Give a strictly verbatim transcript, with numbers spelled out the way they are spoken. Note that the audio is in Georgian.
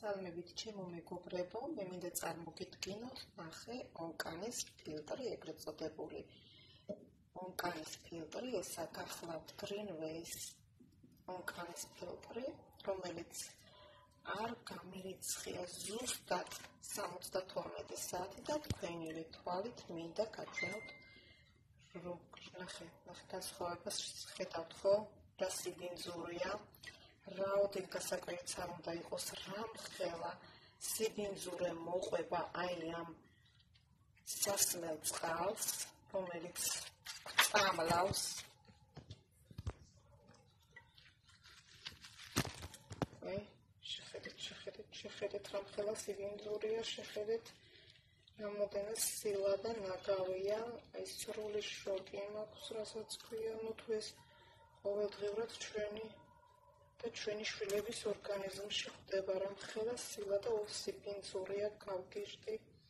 მოგესალმებით ჩემო მეგობრებო, მე მინდა წარმოგიდგინოთ ნახე ონკანის ფილტრი, ეგრეთ წოდებული ონკანის ფილტრი, ესა გახლავთ Greenways ონკანის ფილტრი, რომელიც არ გამირიცხია ზუსტად სამოცდათორმეტი საათი და თქვენი თვალით მინდა გაჩვენოთ ნახე, ნახე განსხვავებას ხედავთ ხო, რა სიბინძურია. რაოდენ გასაკვირიც არ უნდა იყოს, რამხელა სიბინძურე მოყვება აი ამ სასმელ წყალს, რომელიც წამლავს. აი, შეხედეთ, შეხედეთ, შეხედეთ, რამხელა სიბინძურია, შეხედეთ, რამოდენად სილა და ნაგავია, აი სრული შოკი მაქვს, რასაც ქვია, ნუ თუ ეს ყოველდღიურად ჩვენი და ჩვენი შვილების ორგანიზმში ხდება, რამხელა სილა და სიბინძურია გავგიჟდი.